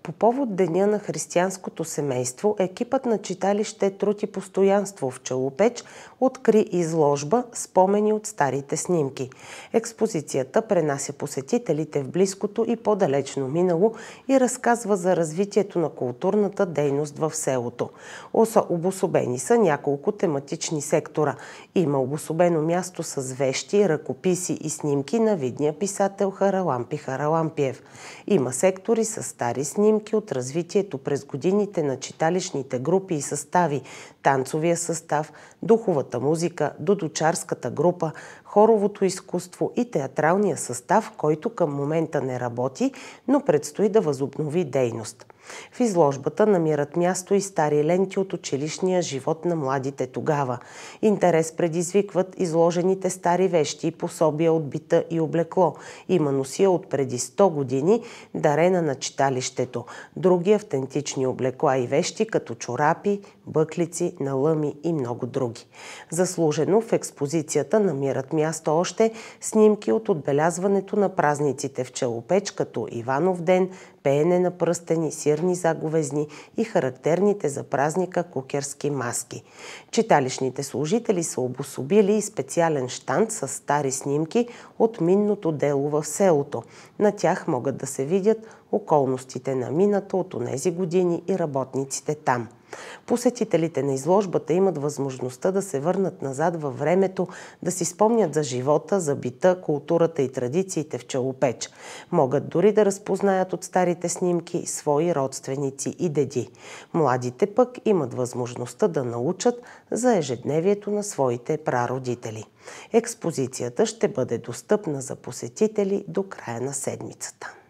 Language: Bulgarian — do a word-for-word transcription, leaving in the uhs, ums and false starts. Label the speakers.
Speaker 1: По повод Деня на християнското семейство, екипът на читалище Труд и постоянство в Челопеч откри изложба "Спомени от старите снимки". Експозицията пренася посетителите в близкото и по-далечно минало и разказва за развитието на културната дейност в селото. Обособени са няколко тематични сектора. Има обособено място с вещи, ръкописи и снимки на видния писател Харалампи Харалампиев. Има сектори с стари снимки от развитието през годините на читалищните групи и състави, танцовия състав, духовата музика, дудочарската група, хоровото изкуство и театралния състав, който към момента не работи, но предстои да възобнови дейност. В изложбата намират място и стари ленти от училищния живот на младите тогава. Интерес предизвикват изложените стари вещи и пособия от бита и облекло. Има носия от преди сто години, дарена на читалището. Други автентични облекла и вещи, като чорапи, бъклици, налъми и много други. Заслужено в експозицията намират място още снимки от отбелязването на празниците в Челопеч, като Иванов ден, пеене на пръстени, сирни заговезни и характерните за празника кукерски маски. Читалищните служители са обособили и специален щанд с стари снимки от минното дело в селото. На тях могат да се видят околностите на мината от онези години и работниците там. Посетителите на изложбата имат възможността да се върнат назад във времето, да си спомнят за живота, за бита, културата и традициите в Челопеч. Могат дори да разпознаят от старите снимки свои родственици и деди. Младите пък имат възможността да научат за ежедневието на своите прародители. Експозицията ще бъде достъпна за посетители до края на седмицата.